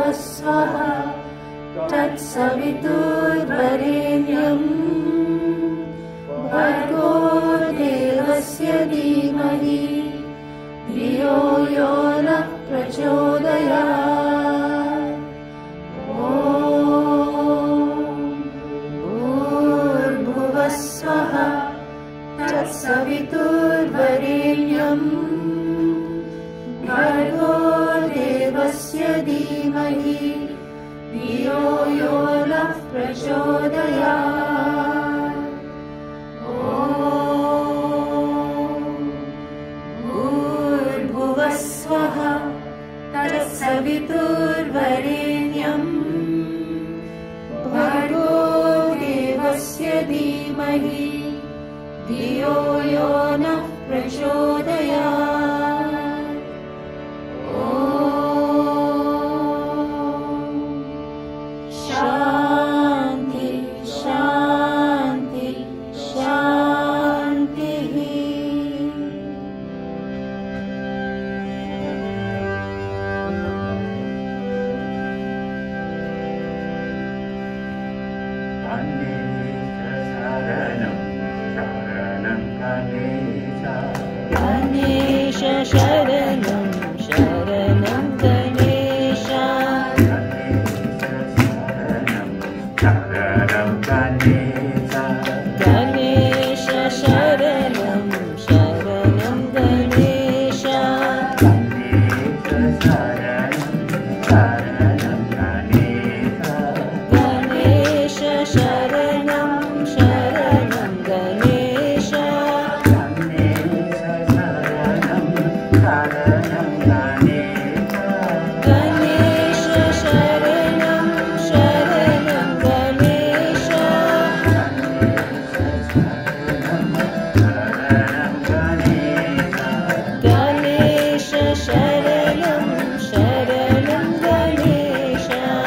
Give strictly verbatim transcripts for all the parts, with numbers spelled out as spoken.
भूर्भुवस्वः तत्सवितुर्वरेण्यं भर्गो देवस्य धीमहि धियो यो नः प्रचोदयात्। ॐ भूर्भुवस्वः तत्सवितुर्वरेण्यं भर्गो देवस्य धीमहि धियो यो नः प्रचोदयात्। ॐ भूर्भुवस्वः तत्सवितुर्वरेण्यं भर्गो देवस्य धीमहि धियो यो नः प्रचोदयात्। ॐ शान्ति शान्ति शान्तिः। गणेश शरणं शरणं गणेश गणेश शरणं शरणं गणेश गणेश शरणं शरणं गणेश गणेश शरणं शरणं गणेश गणेश शरणं शरणं गणेश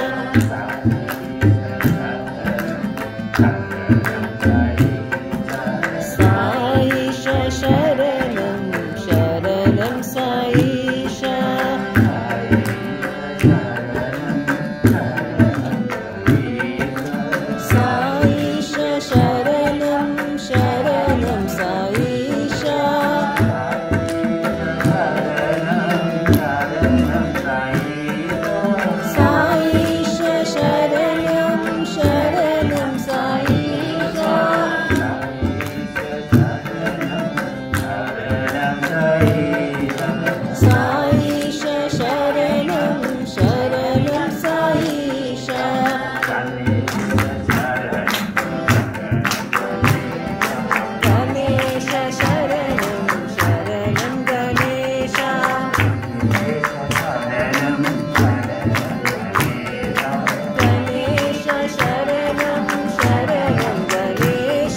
साईश शरणं शरणं साईश साईश शरणं शरणं साईश साईश शरणं शरणं साईश साईश शरणं शरणं साईश गणेश शरणं शरणं गणेश गणेश शरणं शरणं गणेश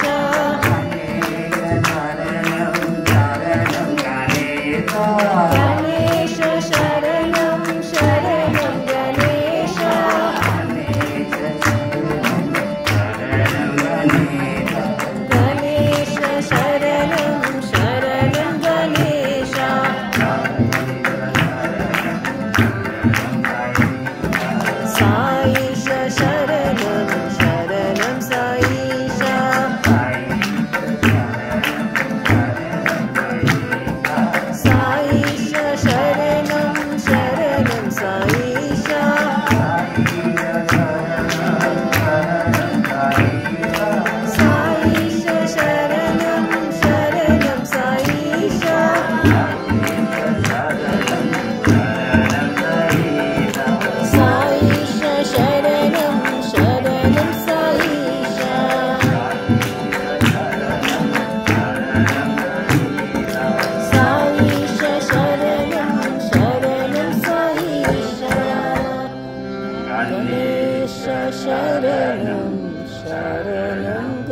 गणेश शरणं शरणं गणेश गणेश शरणं शरणं गणेश साईश शरणं शरणं साईश साईश शरणं शरणं साईश साईश शरणं शरणं साईश साईश शरणं शरणं साईश साईश शरणं शरणं साईश गणेश शरणं शरणं